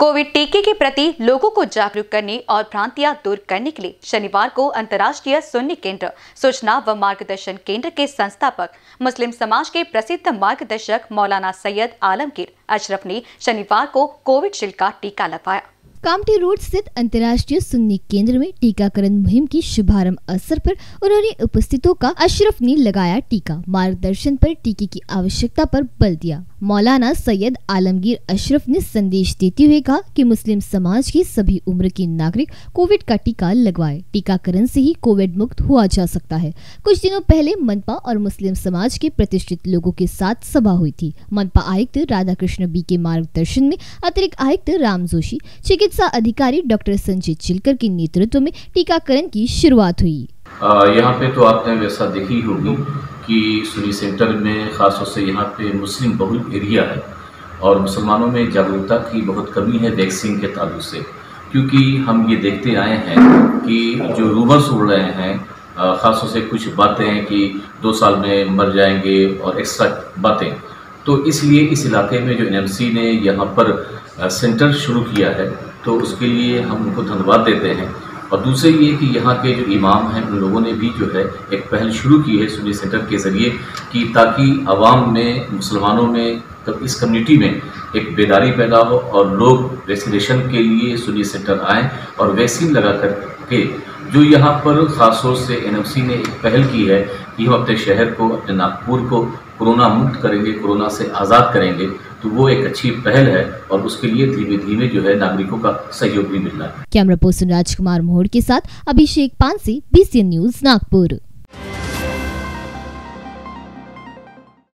Covid टीके के प्रति लोगों को जागरूक करने और भ्रांतियां दूर करने के लिए शनिवार को अंतर्राष्ट्रीय सुन्नी केंद्र सूचना व मार्गदर्शन केंद्र के संस्थापक मुस्लिम समाज के प्रसिद्ध मार्गदर्शक मौलाना सैयद आलमगीर अशरफ ने शनिवार को कोविशील्ड का टीका लगवाया। कामठी रोड स्थित अंतर्राष्ट्रीय सुन्नी केंद्र में टीकाकरण मुहिम की शुभारंभ अवसर पर उन्होंने उपस्थितों का अशरफ ने लगाया टीका। मार्गदर्शन पर टीके की आवश्यकता पर बल दिया। मौलाना सैयद आलमगीर अशरफ ने संदेश देते हुए कहा कि मुस्लिम समाज के सभी उम्र के नागरिक कोविड का टीका लगवाए। टीकाकरण से ही कोविड मुक्त हुआ जा सकता है। कुछ दिनों पहले मनपा और मुस्लिम समाज के प्रतिष्ठित लोगों के साथ सभा हुई थी। मनपा आयुक्त राधाकृष्ण बी के मार्गदर्शन में अतिरिक्त आयुक्त राम जोशी, चिकित्सा अधिकारी डॉक्टर संजय चिलकर के नेतृत्व में टीकाकरण की शुरुआत हुई। यहाँ पे तो आपने वैसा देखी होगी कि सुन्नी सेंटर में खासतौर से यहाँ पे मुस्लिम बहुल एरिया है और मुसलमानों में जागरूकता की बहुत कमी है वैक्सीन के ताल्लुक से, क्योंकि हम ये देखते आए हैं कि जो रूमर्स उड़ रहे हैं, खासतौर से कुछ बातें हैं कि 2 साल में मर जाएंगे और एक्स्ट्रा बातें, तो इसलिए इस इलाके में जो एनएमसी ने यहाँ पर सेंटर शुरू किया है तो उसके लिए हम उनको धन्यवाद देते हैं। और दूसरे ये कि यहाँ के जो इमाम हैं उन लोगों ने भी जो है एक पहल शुरू की है सुन्नी सेंटर के ज़रिए कि ताकि आवाम में, मुसलमानों में, इस कम्युनिटी में एक बेदारी पैदा हो और लोग वैक्सीनेशन के लिए सुन्नी सेंटर आएँ और वैक्सीन लगा करके जो यहाँ पर ख़ासतौर से एनएमसी ने एक पहल की है कि हम अपने शहर को, अपने नागपुर को कोरोना मुक्त करेंगे, कोरोना से आज़ाद करेंगे, तो वो एक अच्छी पहल है और उसके लिए धीमे धीमे जो है नागरिकों का सहयोग भी मिल रहा है। कैमरा पर्सन राजकुमार मोहर के साथ अभिषेक पानसे, BCN न्यूज़ नागपुर।